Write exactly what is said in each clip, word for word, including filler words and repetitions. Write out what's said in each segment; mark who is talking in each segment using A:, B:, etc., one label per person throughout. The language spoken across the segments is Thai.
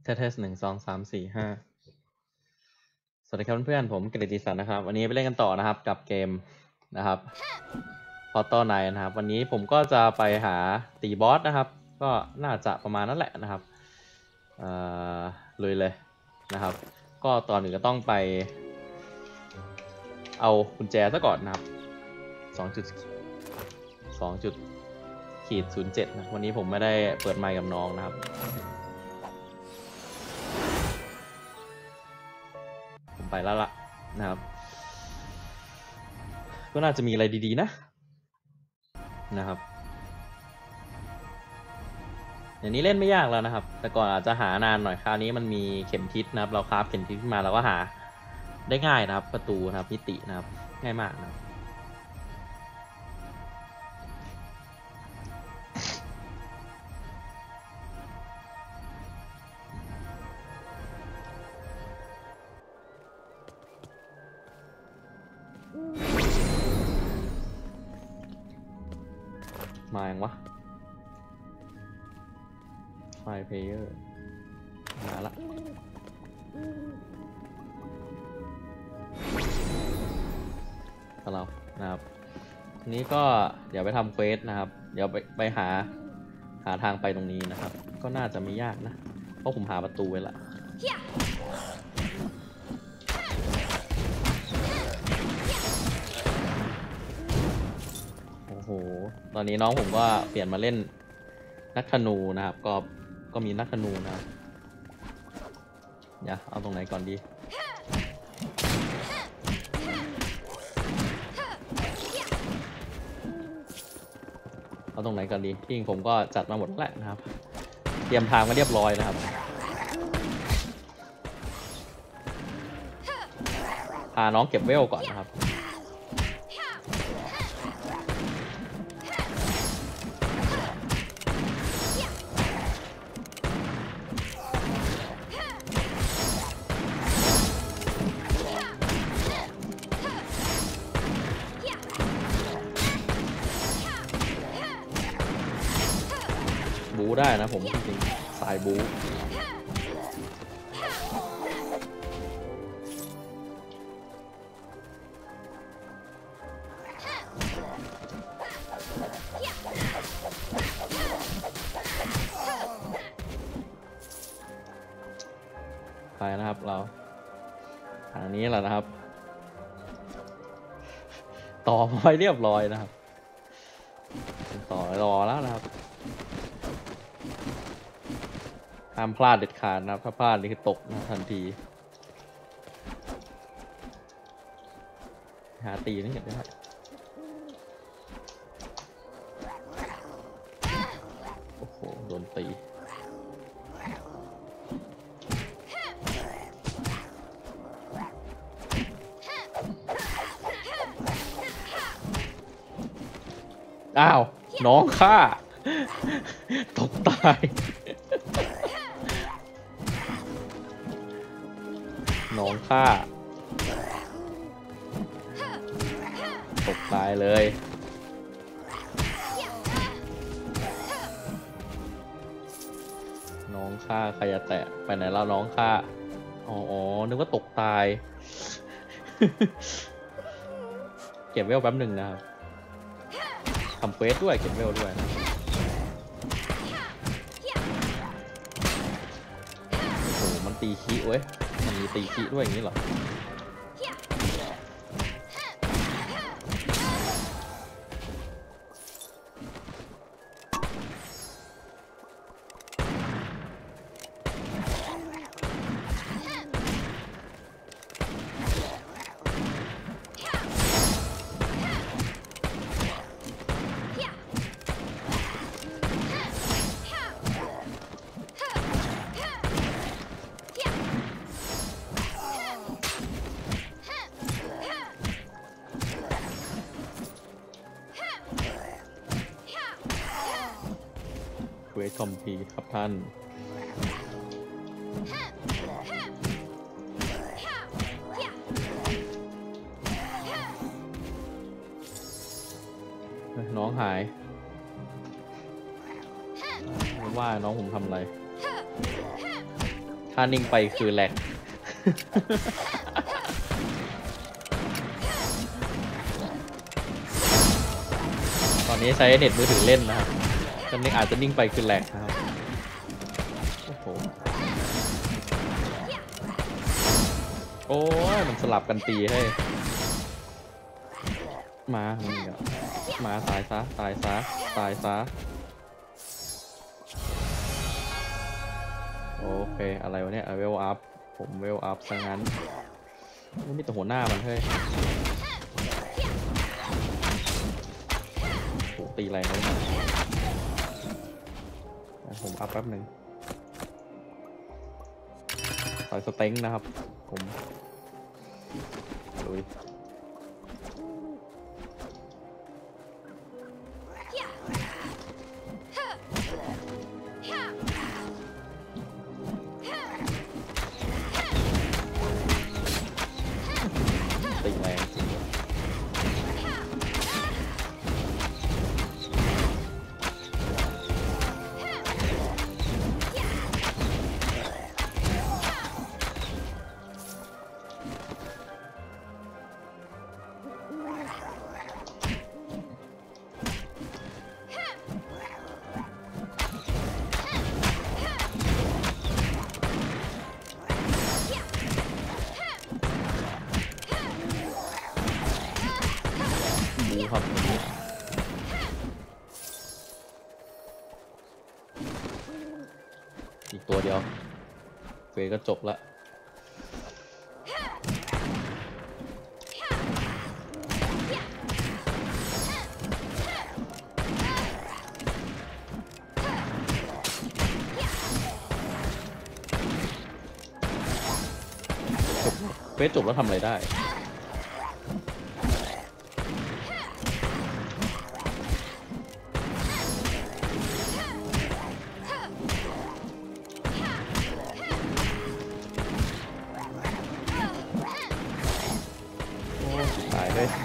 A: เทสเทสหนึ่งสองสามสี่ห้าสวัสดีครับเพื่อนๆผมกฤติศักดิ์นะครับวันนี้ไปเล่นกันต่อนะครับกับเกมนะครับพอตโต้ไนน์นะครับวันนี้ผมก็จะไปหาตีบอสนะครับก็น่าจะประมาณนั้นแหละนะครับลุยเลยนะครับก็ตอนหนึ่งก็ต้องไปเอากุญแจซะก่อนนะครับสองจุดสองจุดขีดศูนย์เจ็ดนะวันนี้ผมไม่ได้เปิดไมค์กับน้องนะครับผมไปแล้วล่ะนะครับก็น่าจะมีอะไรดีๆนะนะครับอย่างนี้เล่นไม่ยากแล้วนะครับแต่ก่อนอาจจะหานานหน่อยคราวนี้มันมีเข็มทิศนะครับเราคราฟเข็มทิศขึ้นมาเราก็หาได้ง่ายนะครับประตูนะครับมิตินะครับง่ายมากนะครับมาอย่างวะไฟเพลเยอร์มาละเรานะครับทีนี้ก็เดี๋ยวไปทำเควสนะครับเดี๋ยวไปไปหาหาทางไปตรงนี้นะครับก็น่าจะไม่ยากนะเพราะผมหาประตูไว้ละโอ้โหตอนนี้น้องผมก็เปลี่ยนมาเล่นนักธนูนะครับก็ก็มีนักธนูนะครับเดี๋ยวเอาตรงไหนก่อนดีเอาตรงไหนก่อนดีที่จริงผมก็จัดมาหมดแล้วนะครับเตรียมทางมาเรียบร้อยนะครับพาน้องเก็บเวลก่อนนะครับบูได้นะผมจริงๆสายบูไปนะครับเราทางนี้แหละนะครับต่อไปเรียบร้อยนะครับต่อรอแล้วนะครับห้ามพลาดเด็ดขาดนะครับถ้าพลาดนี่คือตกนะทันทีหาตีนี่เห็นไหมครับโอ้โหโดนตีอ้าวน้องข้าตกตายน้องข้าตกตายเลยน้องข้าใครจะแตะไปไหนแล้วน้องข้าอ๋อนึกว่าตกตาย เก็บเวลแป๊บหนึ่งนะครับทำเควสด้วยเก็บเวลด้วยนะโอ้โหมันตีขี้เว้ยมันมีตีขี้ด้วยอย่างนี้เหรอเวทคอมพีครับท่านน้องหายไม่ว่าน้องผมทำอะไรถ้านิ่งไปคือแหลก ตอนนี้ใช้เน็ตมือถือเล่นนะครับตอนนี้อาจจะนิ่งไปคือแหลกนะครับโอ้โหโอ้ยมันสลับกันตีให้มามึงอะมาตายซะตายซะตายซะโอเคอะไรวะเนี่ยเวลอัพผมเวลอัพซะงั้นไม่มีแต่หัวหน้ามันเฮ้ยโหตีแรงเลยนะผมอัพแป๊บหนึ่งใส่สเต็งนะครับผมลุยตีแรงจริงบูครับอีกตัวเดียวเฟยก็จบละเฟสจบแล้วทำอะไรได้ตายเลย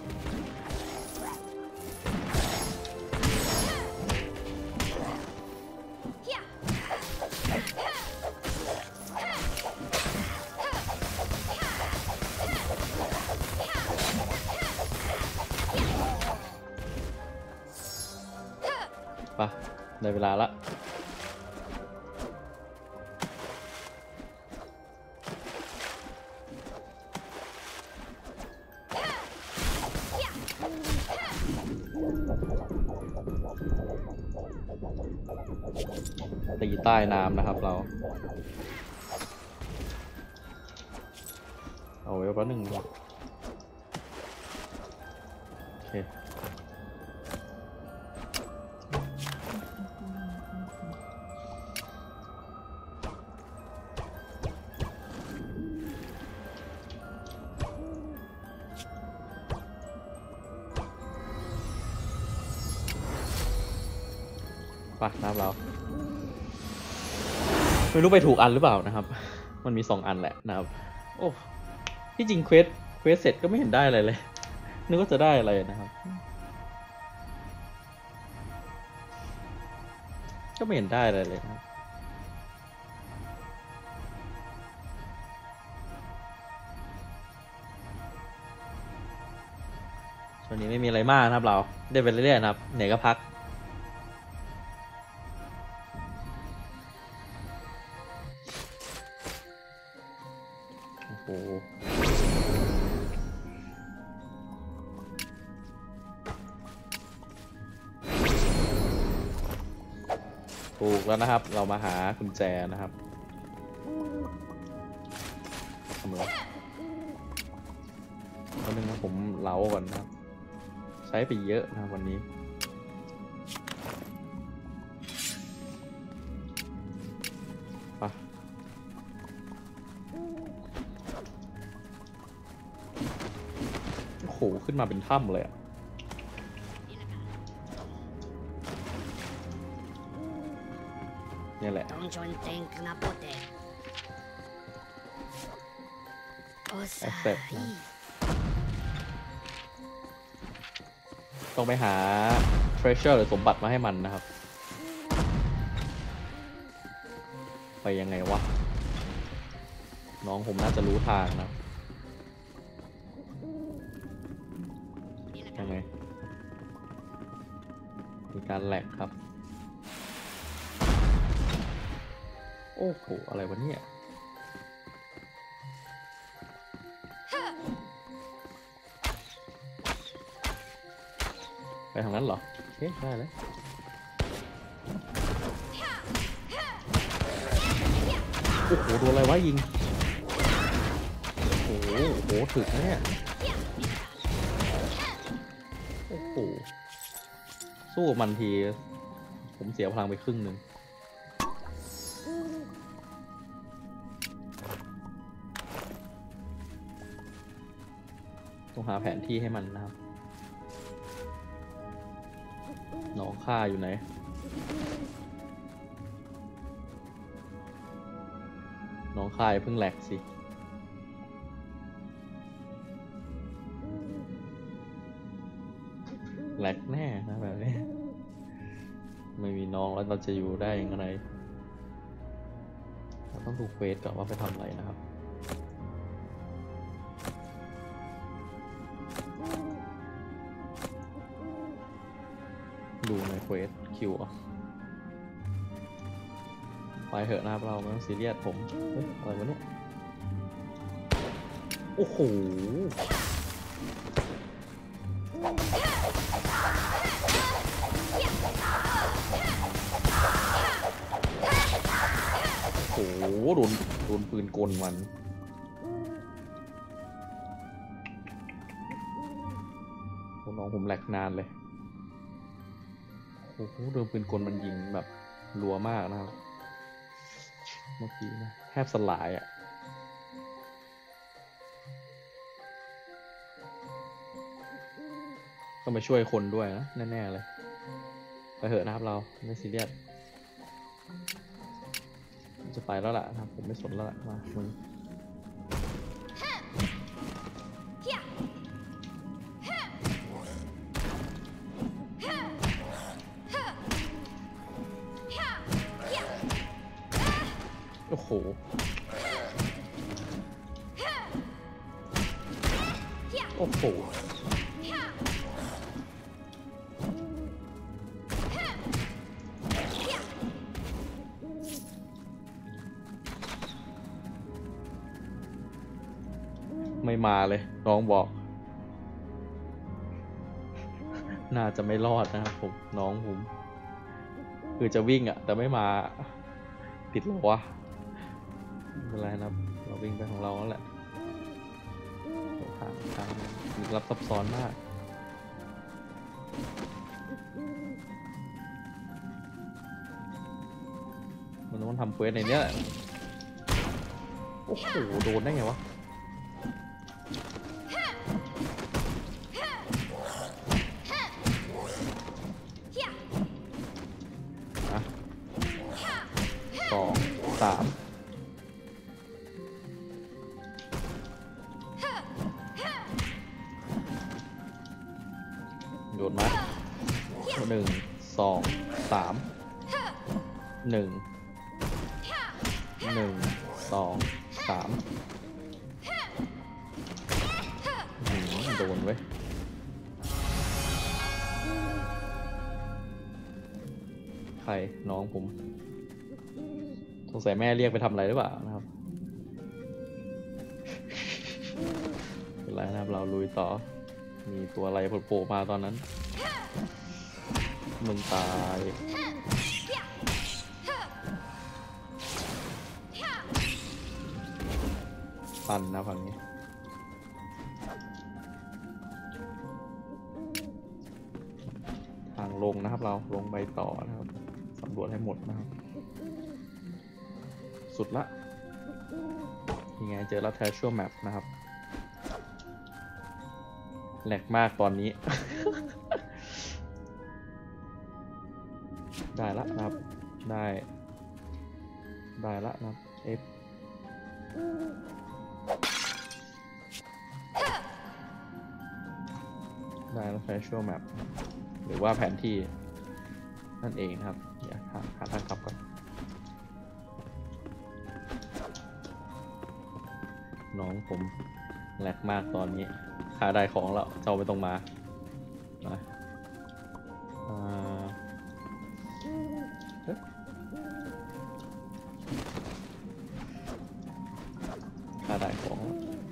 A: ปะได้เวลาละตีใต้น้ำนะครับเราเอาไว้แป๊บนึงโอเคปะน้ำเราไม่รู้ไปถูกอันหรือเปล่านะครับมันมีสองอันแหละนะครับโอ้ที่จริงเควสเควสเสร็จก็ไม่เห็นได้อะไรเลยนึกว่าจะได้อะไรนะครับก็ไม่เห็นได้อะไรเลยนะช่วงนี้ไม่มีอะไรมากนะครับเราได้ไปเรื่อยๆนะครับเหนื่อยก็พักโอ้โหถูกแล้วนะครับเรามาหากุญแจนะครับทำไรวันนึงผมเล้าก่อนนะครับใช้ไปเยอะนะวันนี้ปะโอ้โหขึ้นมาเป็นถ้ำเลยอะนี่แหละแอคเซปต์นะต้องไปหา treasure หรือสมบัติมาให้มันนะครับไปยังไงวะน้องผมน่าจะรู้ทางนะยังไงมีการแหลกครับโอ้โหอะไรวะเนี่ยไปทางนั้นเหรอโอเคได้เลยโอ้โหโดนอะไรวะยิงโอ้โหโอ้โหถึกนะเนี่ยโอ้โหสู้กับมันทีผมเสียพลังไปครึ่งหนึ่งต้องหาแผนที่ให้มันนะครับน้องข้าอยู่ไหนน้องข้าเพิ่งแหลกสิแหลกแน่นะแบบนี้ไม่มีน้องแล้วเราจะอยู่ได้ยังไงเราต้องดูเควสก่อนว่าไปทำอะไรนะครับดูในเควสคิวไปเถอะนะครับเราไม่ต้องซีเรียสผมเฮ้ยอะไรวะเนี่ยโอ้โหโอ้โหโดนโดนปืนกลมันน้องผมแหลกนานเลยโอ้โหโดนปืนกลมันยิงแบบรัวมากนะครับเมื่อกี้นะแทบสลายอ่ะก็มาช่วยคนด้วยนะแน่ๆเลยไปเถอะนะครับเราไม่ซีเรียสจะไปแล้วล่ะนะครับผมไม่สนแล้วล่ะมามึงโอ้โหโอ้โหไม่มาเลยน้องบอกน่าจะไม่รอดนะครับผมน้องผมคือจะวิ่งอะแต่ไม่มาติดหรอวะไม่เป็นไรนะครับเราวิ่งไปของเราแล้วแหละทางทางลึกลับซับซ้อนมากมันต้องทำเควสในนี้แหละโอ้โหโดนได้ไงวะสองสามโดนมาหนึ่งสองสามหนึ่งหนึ่งสองสามโดนเว้ยใครน้องผมสงสัยแม่เรียกไปทำอะไรหรือเปล่านะครับเป็นไรนะครับเราลุยต่อมีตัวอะไรโผล่มาตอนนั้นมึงตายปั่นนะฝั่งนี้ทางลงนะครับเราลงไปต่อนะครับสำรวจให้หมดนะครับสุดละยังไงเจอแล้วแทชชั่วแมปนะครับแหลกมากตอนนี้ ได้ละนะครับได้ได้ละนะครับ F ได้แล้ว Virtual Map หรือว่าแผนที่นั่นเองนะครับเดี๋ยวหาหาทางกลับก่อนน้องผมแหลกมากตอนนี้ขาได้ของแล้วเจ้าไม่ต้องมามาอ่าขาได้ของ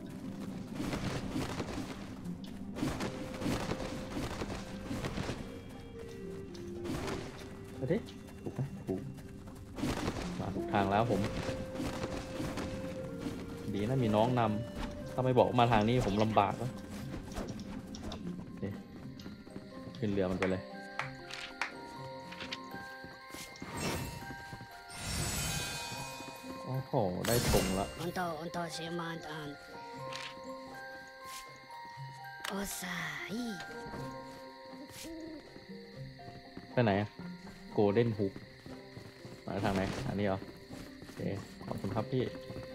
A: เอาดิถูกไหมถูกมาถูกทางแล้วผมดีนะมีน้องนำถ้าไม่บอกมาทางนี้ผมลำบากนะขึ้นเรือมันไปเลยโอ้โหได้ธงละ
B: Untuk untuk siman an. Osai.
A: ไปไหนอะโกลเด้นฮุกมาทางไหนอันนี้เหรอโอเคขอบคุณครับพี่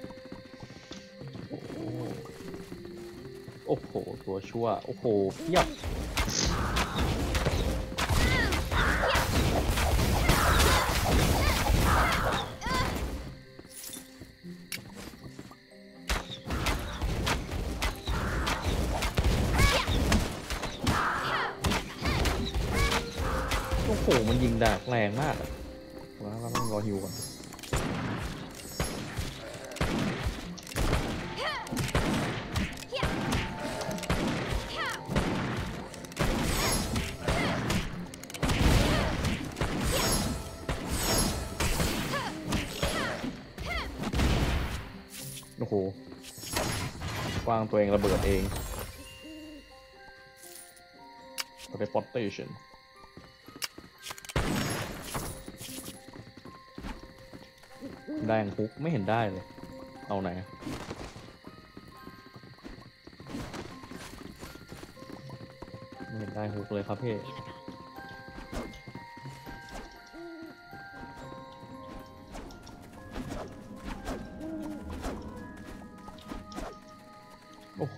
A: โอ้โหตัวชั่วโอ้โหเพียบโอ้โหมันยิงดากแรงมากอะว่าเราต้องรอฮิวก่อนโอ้โหกว้างตัวเองระเบิดเองโอเคปอตเตชันได้ยังฮุกไม่เห็นได้เลยเอาไหนไม่เห็นได้ฮุกเลยครับพี่โอ้โห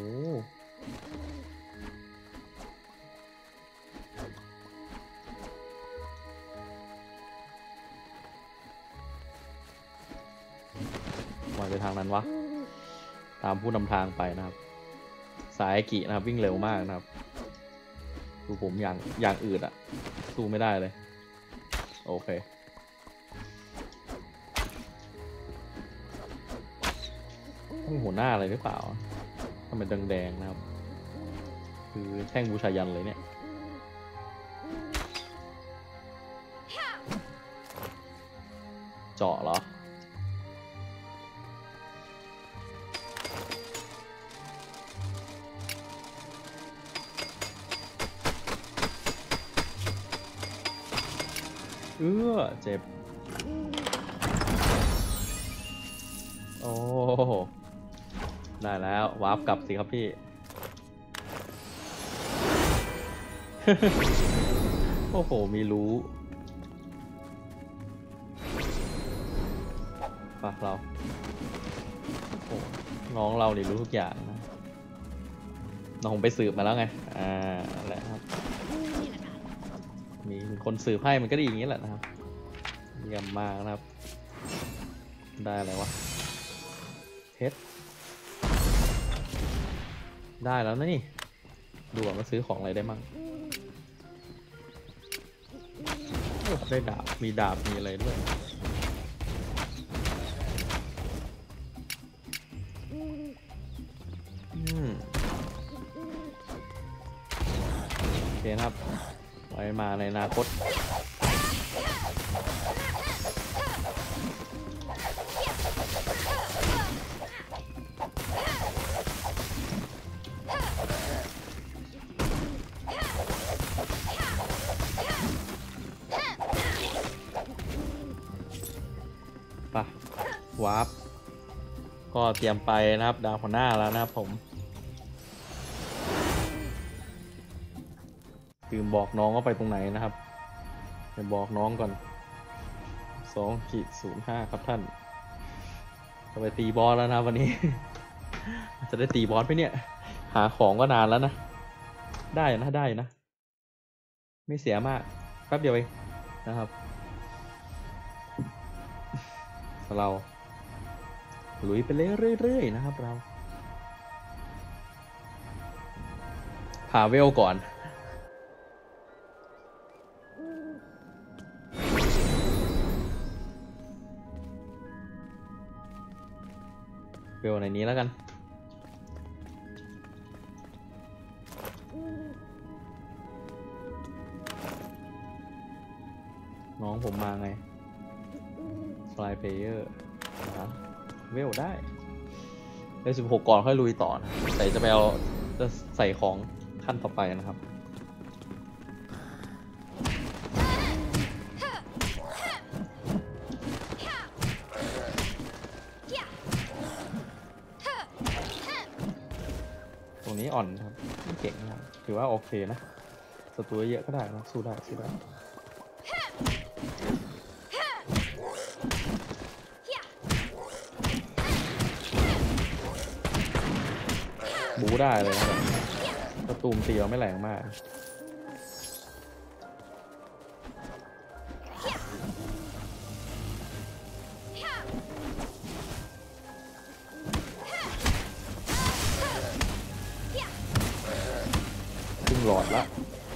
A: มาไปทางนั้นวะตามผู้นำทางไปนะครับสายกินะครับวิ่งเร็วมากนะครับดูผมอย่างอย่างอื่นอะสู้ไม่ได้เลยโอเคต้องหัวหน้าอะไรหรือเปล่าทำไมแดงๆนะครับคือแท่งบูชายันเลยเนี่ยเจาะเหรอเออเจ็บโอ้ได้แล้ววาร์ปกลับสิครับพี่ โอ้โหมีรู้ปะเราโอ้น้องเรานี่รู้ทุกอย่างนะน้องไปสืบมาแล้วไงอ่าแหละครับมีคนสืบให้มันก็ดีอย่างนี้แหละนะครับเยี่ยมมากนะครับได้อะไรวะเพชรได้แล้วนะนี่ดูว่ามาซื้อของอะไรได้มั่งได้ดาบมีดาบมีอะไรด้วยอืมโอเคนะครับไว้มาในอนาคตปะวาร์ปก็เตรียมไปนะครับดาวหัวหน้าแล้วนะครับผมลืมบอกน้องว่าไปตรงไหนนะครับไปบอกน้องก่อนสองขีดศูนย์ห้าครับท่านจะไปตีบอสแล้วนะวันนี้ จะได้ตีบอสไหมเนี่ยหาของก็นานแล้วนะได้นะได้นะไม่เสียมากแป๊บเดียวเองนะครับเราลุยไปเรื่อยๆนะครับเราพาเวลก่อนเวลในนี้แล้วกันน้องผมมาไงฟลายเพลเยอร์นะครับเวลได้เลขสิบหกก่อนค่อยลุยต่อนะแต่จะไปเอาจะใส่ของขั้นต่อไปนะครับตรงนี้อ่อนครับไม่เก่งนะครับถือว่าโอเคนะศัตรูเยอะก็ได้นะสู้ได้สู้ได้บูได้เลยนะครับประตูมตีเราไม่แรงมากครึ่งหลอดละ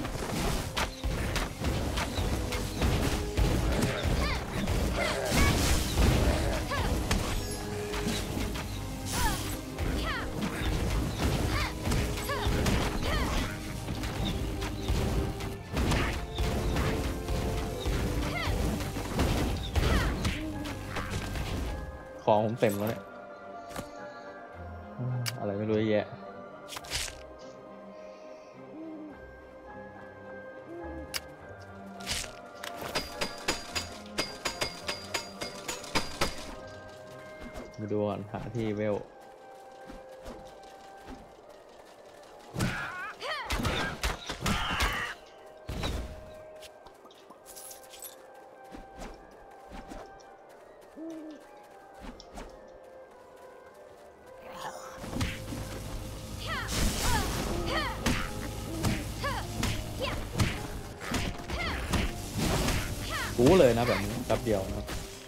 A: ของผมเต็มแล้วเนี่ยอะไรไม่รู้เยอะแยะมาดูก่อนหาที่เวลกูเลยนะแบบนี้แป๊บเดียวนะครับ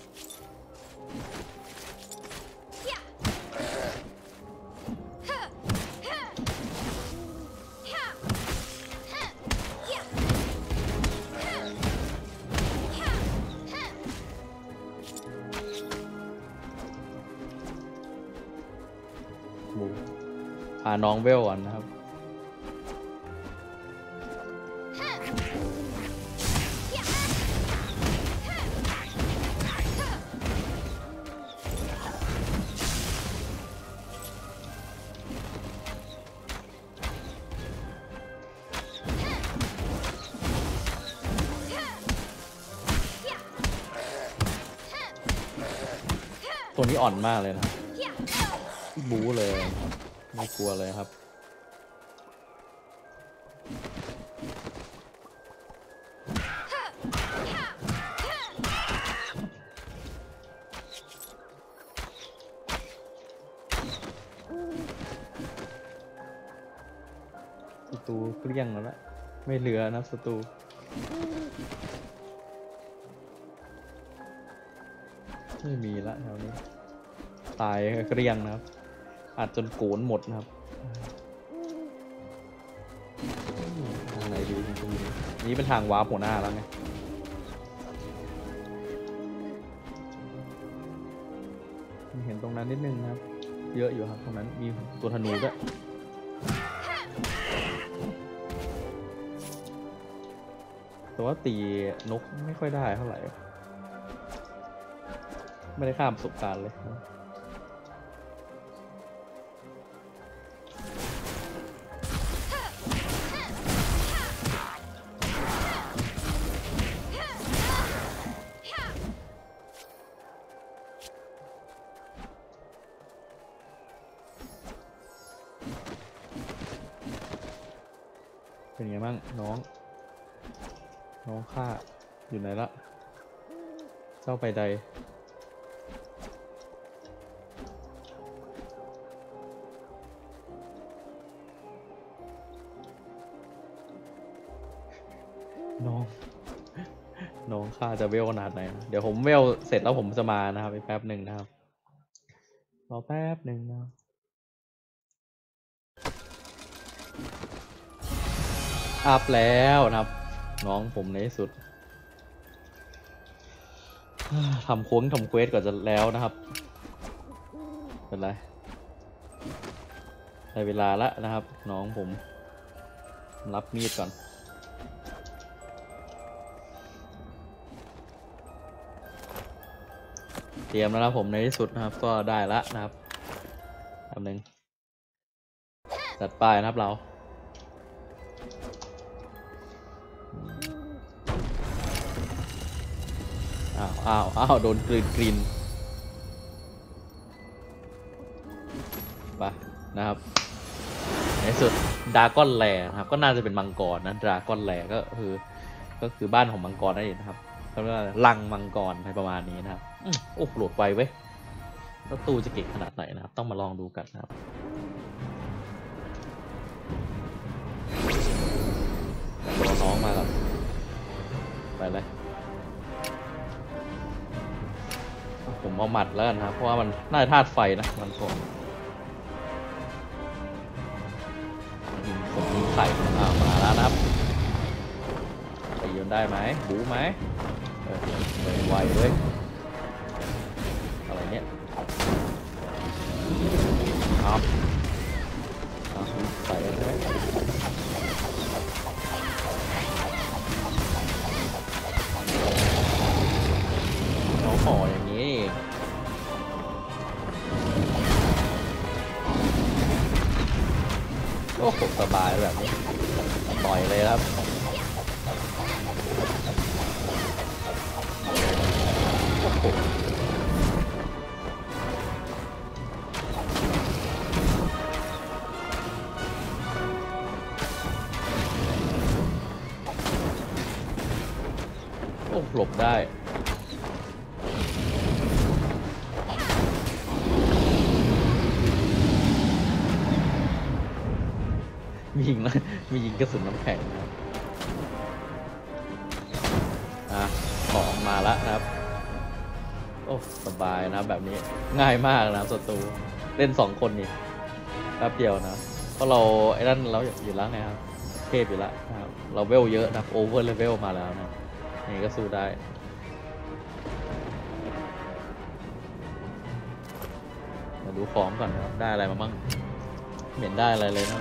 A: บูพาน้องเวลก่อนนะครับตัวนี้อ่อนมากเลยนะบู๊เลยไม่กลัวเลยครับศัตรูเกลี้ยงแล้วละไม่เหลือนะศัตรูไม่มีละแถวนี้ตายเกลี้ยงนะครับอาจจนโกนหมดนะครับทางไหนดีตรงนี้นี้เป็นทางวาร์ปหัวหน้าแล้วไงเห็นตรงนั้นนิดนึงนะครับเยอะอยู่ครับตรงนั้นมีตัวธนูด้วยแต่ว่าตีนกไม่ค่อยได้เท่าไหร่ไม่ได้ข้ามประสบการณ์เลยเป็นไงบ้างน้องน้องข้าอยู่ไหนละเจ้าไปใดน้องน้องข้าจะเวลขนาดไหนเดี๋ยวผมเวลเสร็จแล้วผมจะมานะครับอีกแป๊บหนึ่งนะครับรอแป๊บหนึ่งนะอัพแล้วนะครับน้องผมในที่สุดทำโค้งทำเควสก่อนจะแล้วนะครับเป็นไรได้เวลาละนะครับ น้องผมรับมีดก่อนเตรียมแล้วนะผมในที่สุดนะครับก็ได้ละนะครับแป๊บนึงจัดไปนะครับเราอ้าวอ้าวอ้าวโดนกรีนกรีนไปนะครับในสุดดราก้อนแลนะครับก็น่าจะเป็นมังกรนะดราก้อนแลก็คือก็คือบ้านของมังกรนั่นเองนะครับเขาเรียกว่าลังมังกรอะไรประมาณนี้นะครับโอ้โหโหลดไวเว้ยแล้วตู้จะเก่งขนาดไหนนะครับต้องมาลองดูกันนะครับรอน้องมาครับไปเลยผมเอาหมัดแล้วกันครับเพราะว่ามันน่าจะธาตุไฟนะมันโกงยิงผมยิงไข่อ่ามาแล้วนะครับไปยืนได้ไหมบู๊ไหมเออเลยไวเลยอะไรเนี่ยเอาเอาใส่ใช่ไหมเขาห่ออย่างนี้โอ้โหสบายแบบนี้ต่อยเลยครับโอ้โหโอ้หลบได้มียิงนะมียิงกระสุนน้ำแข็งนะครับอ่ะของมาแล้วนะครับโอ้สบายนะแบบนี้ง่ายมากนะศัตรูเล่นสองคนนี่แป๊บเดียวนะเพราะเราไอ้นั่นเราอยู่แล้วไงครับเทพอยู่แล้วนะครับเราเวลเยอะนะโอเวอร์เลเวลมาแล้วนะนี่ก็สู้ได้มาดูของก่อนนะครับได้อะไรมาบ้างไม่เห็นได้อะไรเลยนะ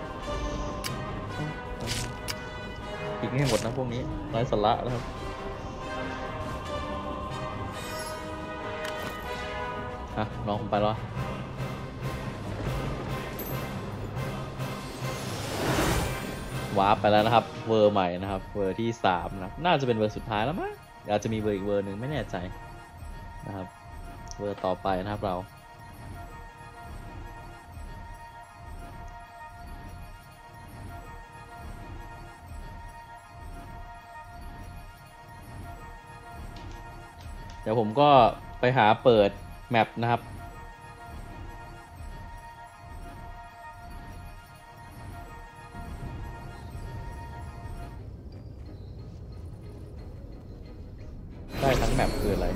A: ทิ้งให้หมดนะพวกนี้ไร้สาระนะครับฮะน้องผมไปแล้ววาร์ปไปแล้วนะครับเวอร์ใหม่นะครับเวอร์ที่สามนะน่าจะเป็นเวอร์สุดท้ายแล้วมั้งอาจจะมีเวอร์อีกเวอร์หนึ่งไม่แน่ใจนะครับเวอร์ต่อไปนะครับเราเดี๋ยวผมก็ไปหาเปิดแมปนะครับได้ทั้งแมปคืออะไร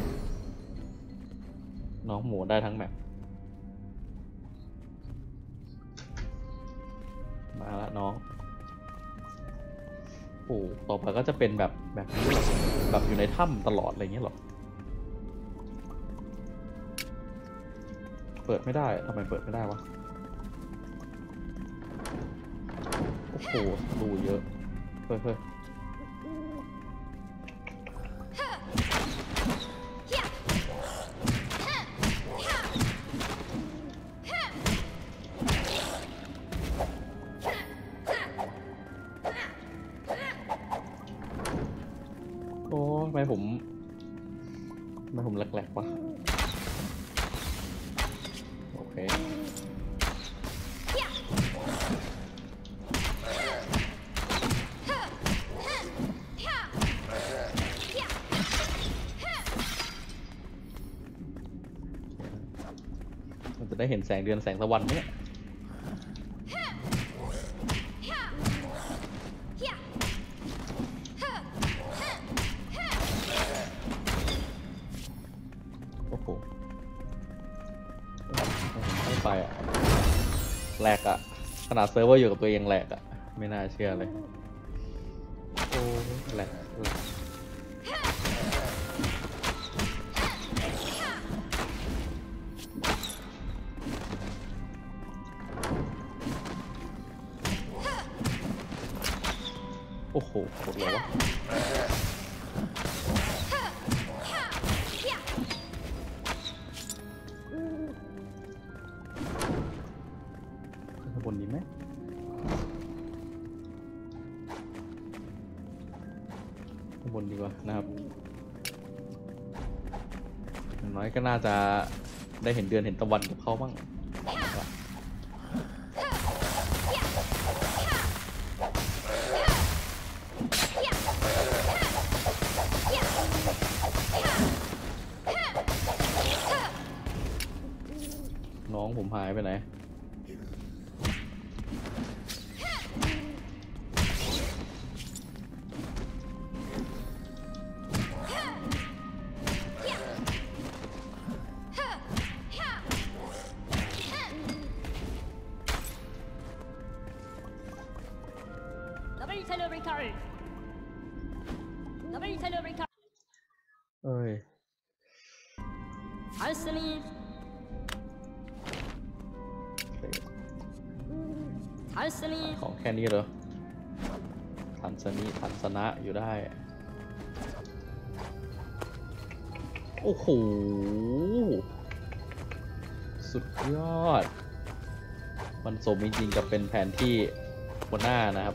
A: น้องหมูได้ทั้งแมปมาแล้วน้องโอ้ต่อไปก็จะเป็นแบบแบบนี้แบบอยู่ในถ้ำตลอดอะไรเงี้ยหรอเปิดไม่ได้ทำไมเปิดไม่ได้วะโอ้โหดูเยอะเฮ้ยเฮ้ยโอ้ทำไมผมทำไมผมแหลกๆวะโอเคมันจะได้เห็นแสงเดือนแสงตะวันไหมเนี่ยโอ้โหไปอะแหลกอะขนาดเซิร์ฟเวอร์อยู่กับตัวเองแหลกอะไม่น่าเชื่อเลยโอ้แหลกแหลกโอ้โหหมดแล้ววะข้างบนนี้ไหมข้างบนดีกว่านะครับอย่างน้อยก็น่าจะได้เห็นเดือนเห็นตะวันกับเขาบ้างน้องผมหายไปไหนเอ้ยของแค่นี้เหรอทันสนีทันสนะอยู่ได้โอ้โหสุดยอดมันสมจริงๆกับเป็นแผนที่บนหน้านะครับ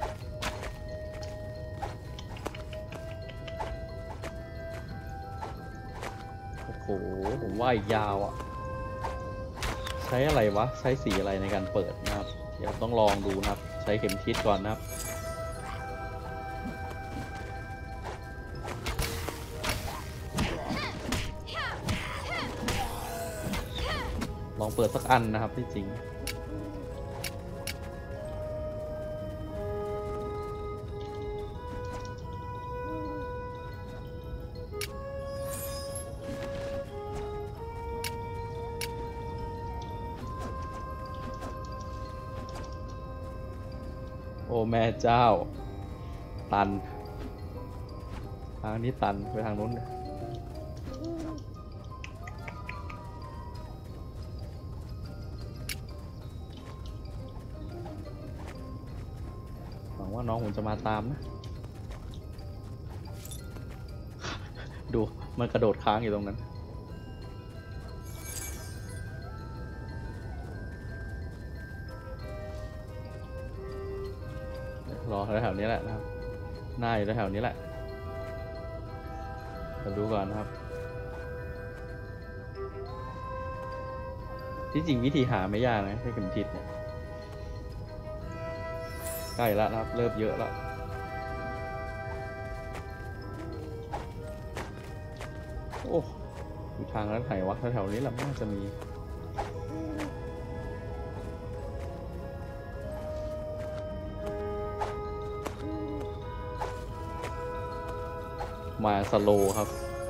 A: โอ้โหผมว่ายาวอ่ะใช้อะไรวะใช้สีอะไรในการเปิดนะครับเดี๋ยวต้องลองดูนะครับใช้เข็มทิศก่อนนะครับลองเปิดสักอันนะครับที่จริงโอ้แม่เจ้าตันทางนี้ตันไปทางนู้นหวังว่าน้องผมจะมาตามนะดูมันกระโดดค้างอยู่ตรงนั้นรอแถวนี้แหละนะครับหน้าอยู่แถวนี้แหละมาดูก่อนนะครับที่จริงวิธีหาไม่ยากนะให้เข็มทิศเนี่ยใกล้แล้วนะครับเริ่มเยอะแล้วโอ้อยู่ทางแล้วไหนวะแถวๆนี้แหละน่าจะมีมาสโลครับ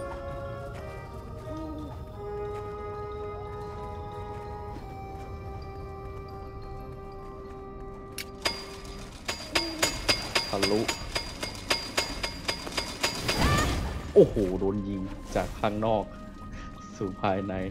A: ทะลุโอ้โหโดนยิงจากข้างนอกสู่ภายใน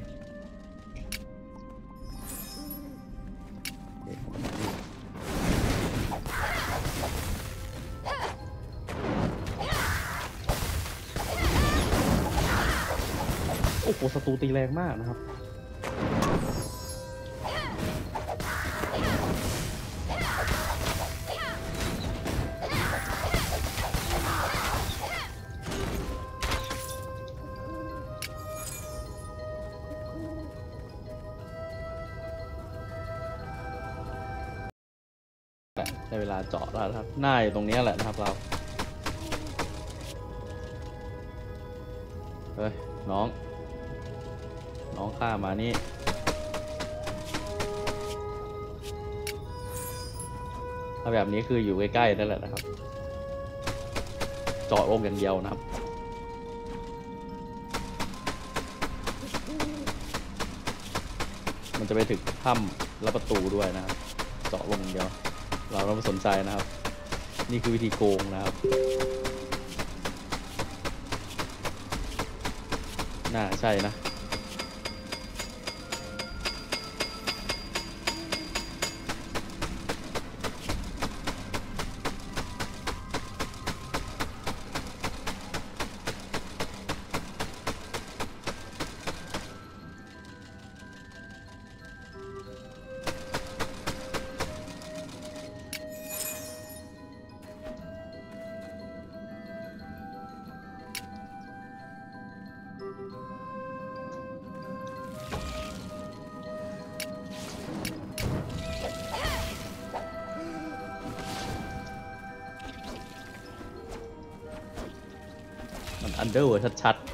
A: โอ้โหศัตรูตีแรงมากนะครับได้เวลาเจาะแล้วครับหน้าอยู่ตรงนี้แหละนะครับเราเฮ้ยน้องน้องข้ามานี่ถ้าแบบนี้คืออยู่ใกล้ๆนั่นแหละนะครับเจาะลงอย่างเดียวนะครับ
C: มันจะไปถึงถ้ำและประตูด้วยนะครับเจาะลงอย่างเดียวเราต้องไม่สนใจนะครับนี่คือวิธีโกงนะครับน่าใช่นะมันอันเดอร์เวิร์ชัด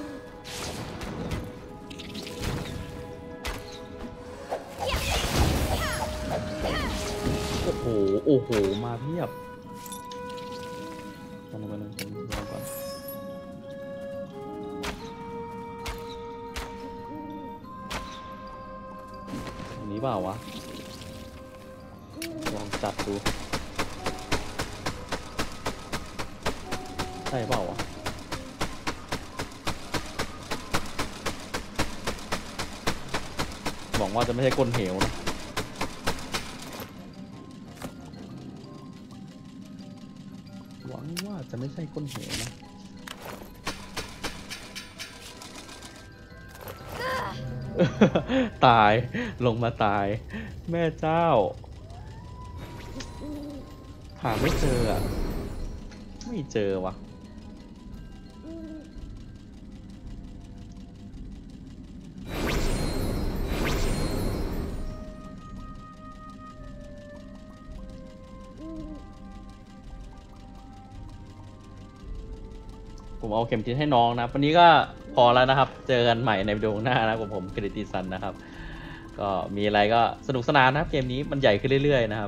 C: ๆโอ้โหโอ้โหมาเพียบกันกันกันกันก่อนอันนี้เปล่าวะลองจัดดูใช่เปล่าวะหวังว่าจะไม่ใช่ก้นเหวนะหวังว่าจะไม่ใช่ก้นเหวนะตายลงมาตายแม่เจ้าหาไม่เจออ่ะไม่เจอวะผมเอาเข็มทิศให้น้องนะวันนี้ก็พอแล้วนะครับเจอกันใหม่ในวิดีโอหน้านะผมผมกฤติสันนะครับก็มีอะไรก็สนุกสนานนะครับเกมนี้มันใหญ่ขึ้นเรื่อยๆนะครับ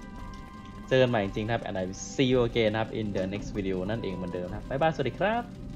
C: เจอกันใหม่จริงๆนะครับ and I will see you again นะครับ in the next video นั่นเองเหมือนเดิมนะครับบ๊ายบายสวัสดีครับ